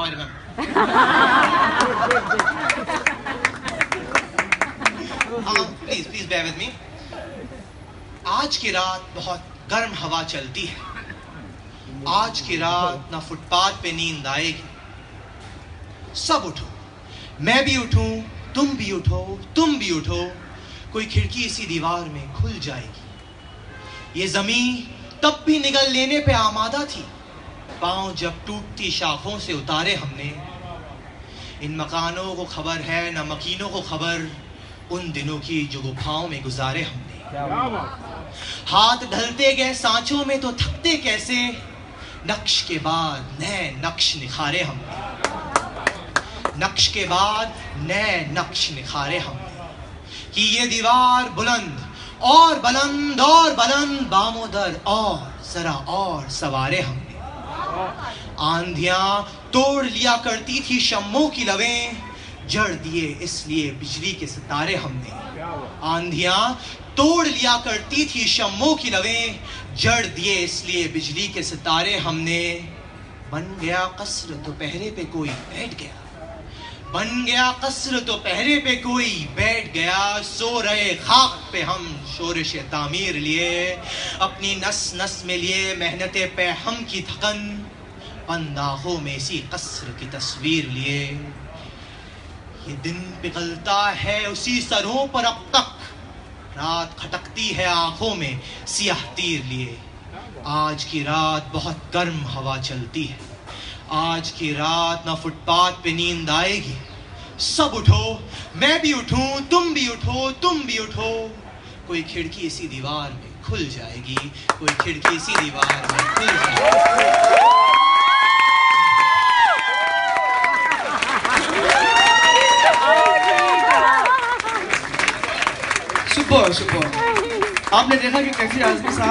I remember. Please please bear with me. आज की रात बहुत गर्म हवा चलती है। आज की रात ना फुटपाथ पे नींद आएगी। सब उठो, मैं भी उठूं, तुम भी उठो, तुम भी उठो। कोई खिड़की इसी दीवार में खुल जाएगी। ये जमीन तब भी निगल लेने पे आमादा थी। पांव जब टूटती शाखों से उतारे हमने। इन मकानों को खबर है ना मकीनों को खबर, उन दिनों की जो गुफाओं में गुजारे हमने। हाथ ढलते गए सांचों में तो थकते कैसे, नक्श के बाद नए नक्श निखारे हमने। नक्श के बाद नए नक्श निखारे हमने। कि ये दीवार बुलंद और बुलंद और बुलंद, बामोदर और जरा और सवारे हमने। आंधियां तोड़ लिया करती थी शम्मों की लवें, जड़ दिए इसलिए बिजली के सितारे हमने। आंधियां तोड़ लिया करती थी शम्मों की लवें, जड़ दिए इसलिए बिजली के सितारे हमने। बन गया कसर तो पहरे पे कोई बैठ गया। बन गया कसर तो पहरे पे कोई बैठ गया। सो रहे खाक पे हम शोरिश तामीर लिए। अपनी नस नस में लिए मेहनते पे हम की थकन, बंद आंखों में इसी कसर की तस्वीर लिए। ये दिन पिघलता है उसी सरों पर अब तक, रात खटकती है आंखों में सियाह तीर लिए। आज की रात बहुत गर्म हवा चलती है। आज की रात ना फुटपाथ पे नींद आएगी। सब उठो, मैं भी उठूं, तुम भी उठो, तुम भी उठो। कोई खिड़की इसी दीवार में खुल जाएगी। कोई खिड़की इसी दीवार में खुल जाएगी। Super super. आपने देखा कि कैफी आजमी साहब